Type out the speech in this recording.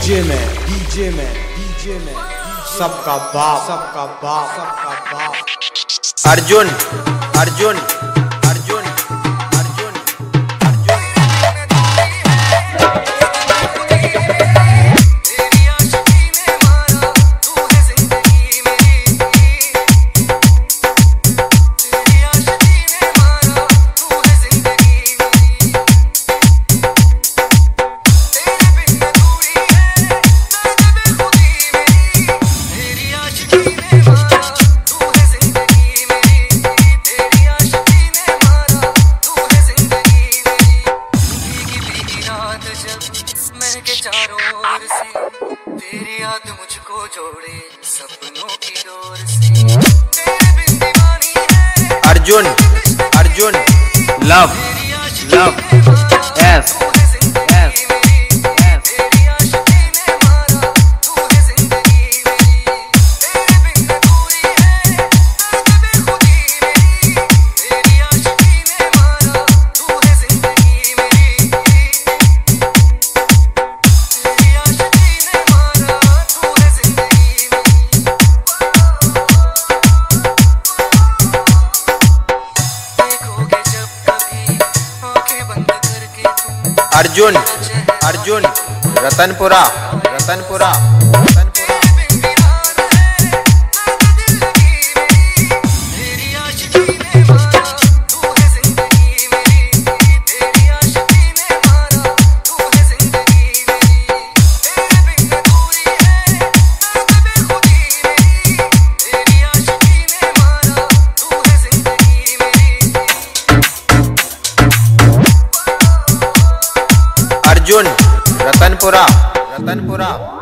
DJ में सबका बाप अर्जुन तेरी याद मुझको जोड़े सपनों की डोर से। तेरे बिन दीवानी है अर्जुन लव एस अर्जुन रतनपुरा रतनपुरा